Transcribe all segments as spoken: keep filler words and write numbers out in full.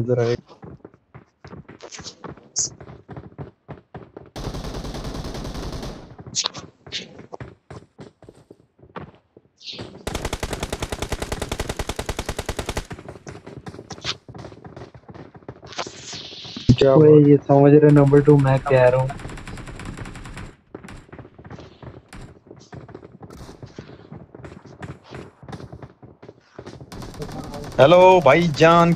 नजर आए। क्या ओए बात। ये समझ रहे नंबर टू मैं कह रहा हूँ। हेलो भाईजान।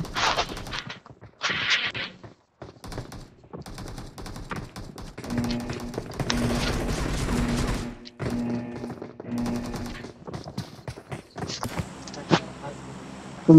तुम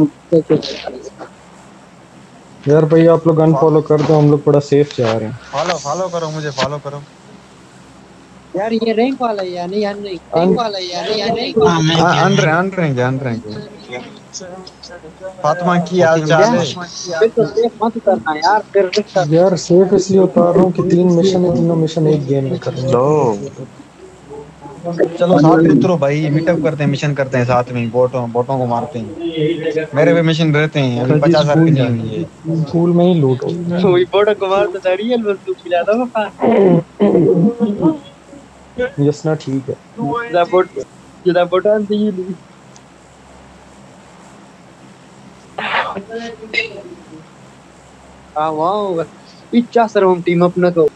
यार भाई आप लोग अनफॉलो कर दो, हम लोग बड़ा सेफ जा रहे हैं। फॉलो फॉलो करो, मुझे फॉलो करो। यार ये रैंक वाला है या नहीं यार नहीं अन रैंक वाला है या नहीं यार रैंक वाला हाँ मैं अन क्या अन मैं अन रहेंगे अन रहेंगे। फातिमा की हाल चाल है? फिर तो सेफ मत करना यार फिर रिस्क यार सेफ इसलिए उतार रहा हूँ कि तीन मिशन है, तीनों मिशन एक गेम में करने हैं। तो चलो साथ में उतरो भाई, मीटअप करते हैं, मिशन करते हैं साथ में, बोटों बोटों को मारते हैं। मेरे भी मिशन रहते हैं, अभी कर। पचास हजार की स्कूल नहीं जाना हुई है। स्कूल में ही लूट होगी। वही बड़ा कुमार तो रियल बंदूक मिला था वहाँ यस ना, ठीक है। जिदा बोट जिदा बोटान थी ये नहीं। हाँ वाह इच्छा सर हम टीम अपना तो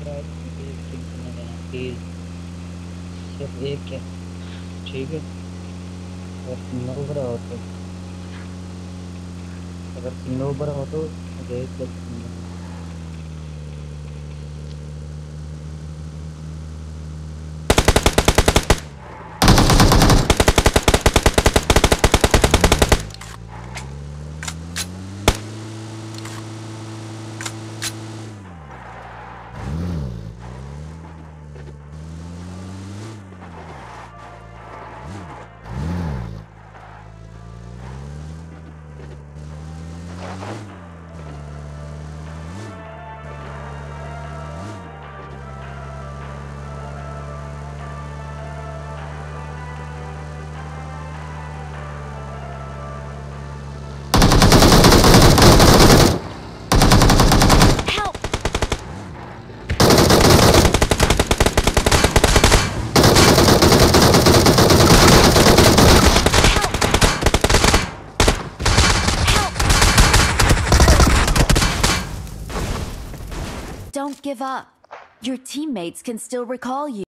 यार मुझे एक किल करने देना प्लीज, सिर्फ एक है। ठीक है, अगर तुम लोग ऊपर हो तो, अगर तुम लोग ऊपर हो तो मुझे एक किल करने देना। Help! Don't give up. Your teammates can still recall you.